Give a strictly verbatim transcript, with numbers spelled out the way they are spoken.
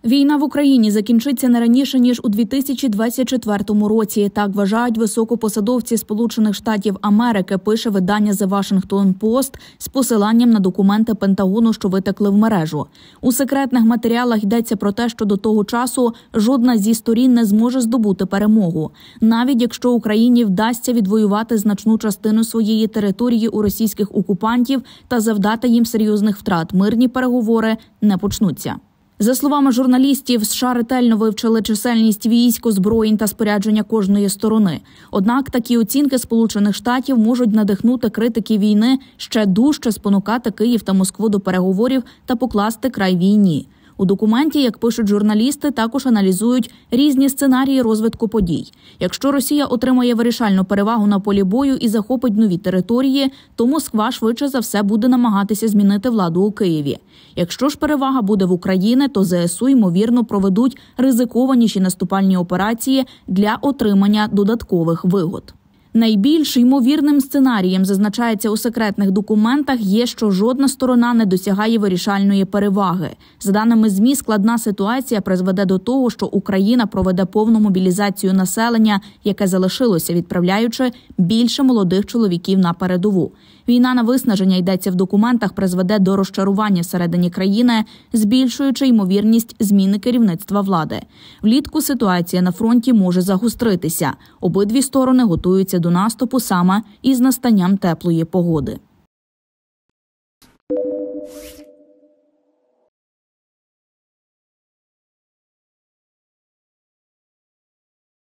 Війна в Україні закінчиться не раніше, ніж у дві тисячі двадцять четвертому році. Так вважають високопосадовці Сполучених Штатів Америки, пише видання The Washington Post з посиланням на документи Пентагону, що витекли в мережу. У секретних матеріалах йдеться про те, що до того часу жодна зі сторін не зможе здобути перемогу. Навіть якщо Україні вдасться відвоювати значну частину своєї території у російських окупантів та завдати їм серйозних втрат, мирні переговори не почнуться. За словами журналістів, США ретельно вивчили чисельність військ, озброєнь та спорядження кожної сторони. Однак такі оцінки Сполучених Штатів можуть надихнути критики війни ще дужче спонукати Київ та Москву до переговорів та покласти край війні. У документі, як пишуть журналісти, також аналізують різні сценарії розвитку подій. Якщо Росія отримає вирішальну перевагу на полі бою і захопить нові території, то Москва швидше за все буде намагатися змінити владу у Києві. Якщо ж перевага буде в Україні, то ЗСУ, ймовірно, проведуть ризикованіші наступальні операції для отримання додаткових вигод. Найбільш ймовірним сценарієм, зазначається у секретних документах, є, що жодна сторона не досягає вирішальної переваги. За даними ЗМІ, складна ситуація призведе до того, що Україна проведе повну мобілізацію населення, яке залишилося, відправляючи більше молодих чоловіків на передову. Війна на виснаження, йдеться в документах, призведе до розчарування всередині країни, збільшуючи ймовірність зміни керівництва влади. Влітку ситуація на фронті може загостритися. Обидві сторони готуються до наступу саме із настанням теплої погоди.